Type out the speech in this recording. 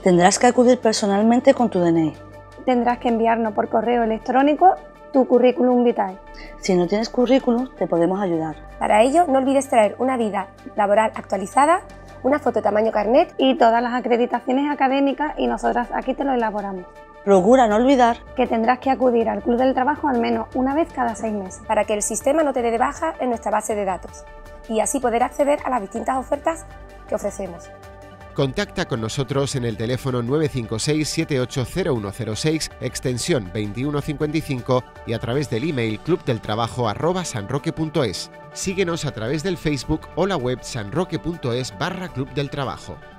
Tendrás que acudir personalmente con tu DNI. Tendrás que enviarnos por correo electrónico tu currículum vitae. Si no tienes currículum, te podemos ayudar. Para ello, no olvides traer una vida laboral actualizada, una foto tamaño carnet y todas las acreditaciones académicas, y nosotras aquí te lo elaboramos. Procura no olvidar que tendrás que acudir al Club del Trabajo al menos una vez cada 6 meses. Para que el sistema no te dé de baja en nuestra base de datos y así poder acceder a las distintas ofertas que ofrecemos. Contacta con nosotros en el teléfono 956-780106, extensión 2155 y a través del email clubdeltrabajo@sanroque.es. Síguenos a través del Facebook o la web sanroque.es/Club del Trabajo.